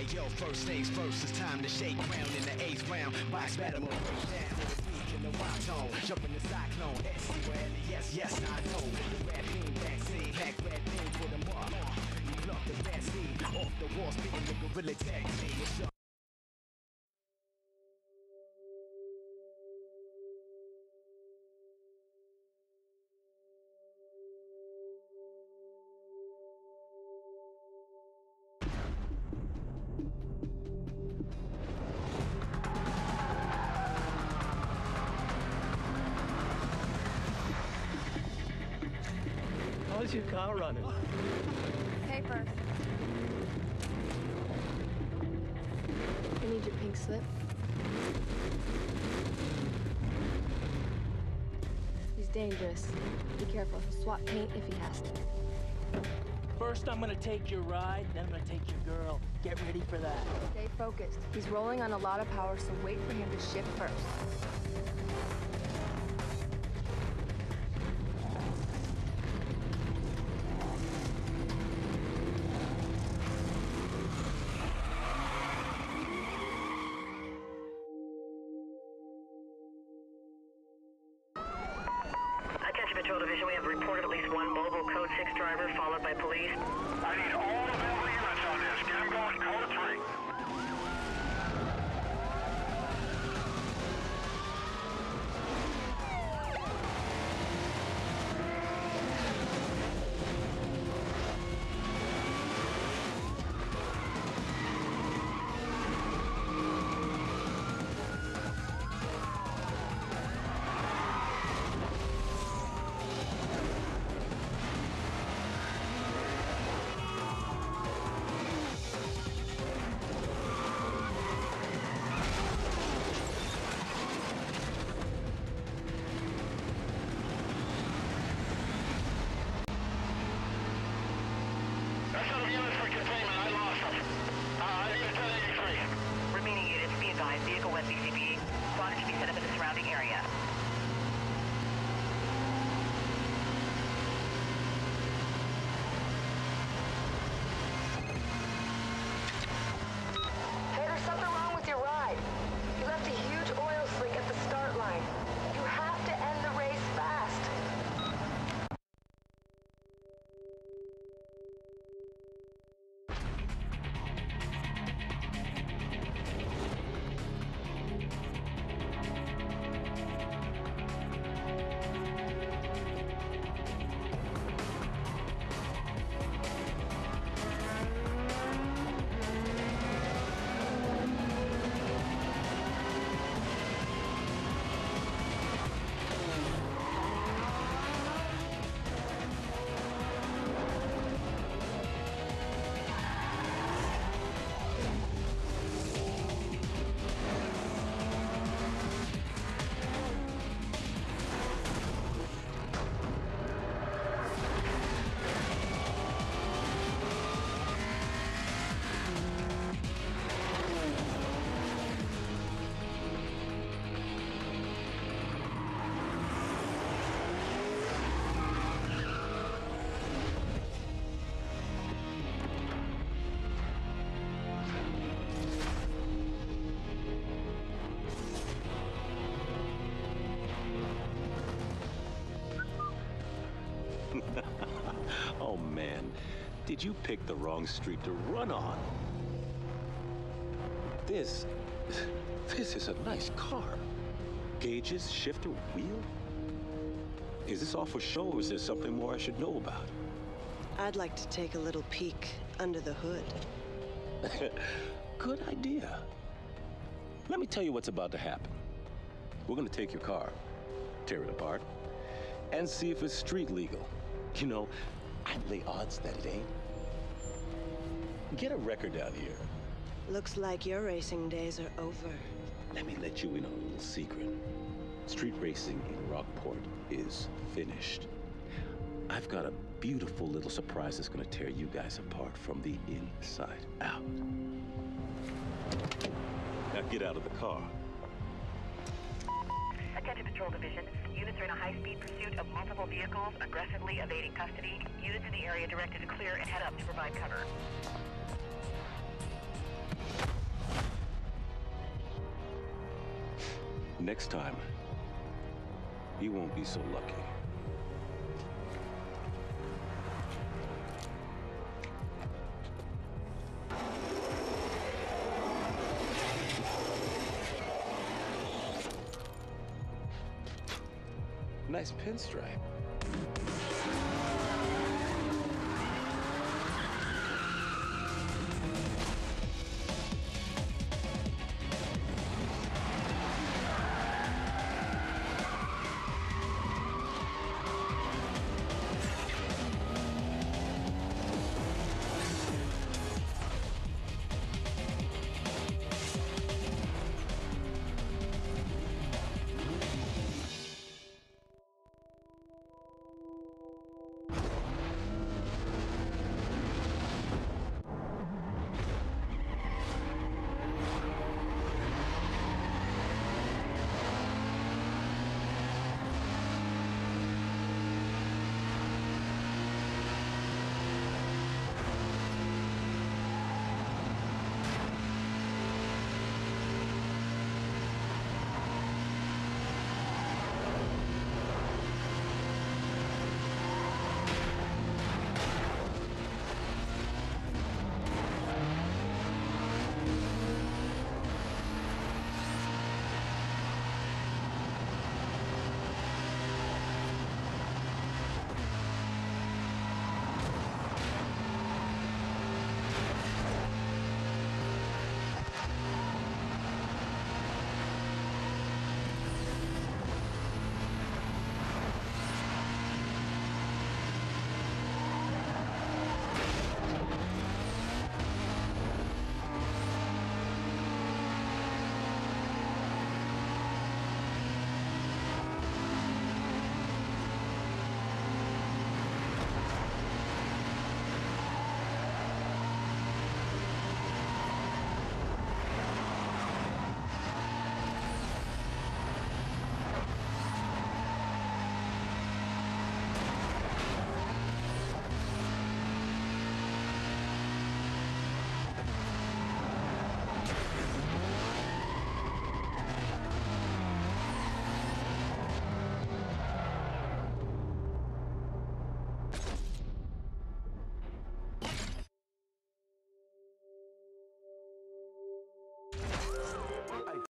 Hey yo, first things first, it's time to shake ground in the 8th round. Box battle, break down with a freak in the rock zone. Jump in the cyclone, S-C-O-L-E-S, yes, I know. The rap beam backseat, pack red beam for the mark. You pluck the bad seed off the wall, spitting the gorilla tag team. What's up? How's your car running? Papers. I need your pink slip. He's dangerous. Be careful. He'll swap paint if he has to. First, I'm gonna take your ride, then I'm gonna take your girl. Get ready for that. Stay focused. He's rolling on a lot of power, so wait for him to shift first. Patrol Division, we have reported at least one mobile Code 6 driver followed by police. I need all available units on this. Get them going, Code 3. Remaining units, be advised, vehicle west BCB. Spotter to be set up in the surrounding area. Hey, there's something wrong with your ride. You left a huge oil slick at the start line. You have to end the race fast. Oh man, did you pick the wrong street to run on? This is a nice car. Gauges, shifter, wheel? Is this all for show or is there something more I should know about? I'd like to take a little peek under the hood. Good idea. Let me tell you what's about to happen. We're gonna take your car, tear it apart, and see if it's street legal. You know, I'd lay odds that it ain't. Get a record down here. Looks like your racing days are over. Let me let you in on a little secret. Street racing in Rockport is finished. I've got a beautiful little surprise that's gonna tear you guys apart from the inside out. Now get out of the car. Attention Patrol Division. Units are in a high-speed pursuit of multiple vehicles, aggressively evading custody. Units in the area directed to clear and head up to provide cover. Next time, you won't be so lucky. Nice pinstripe.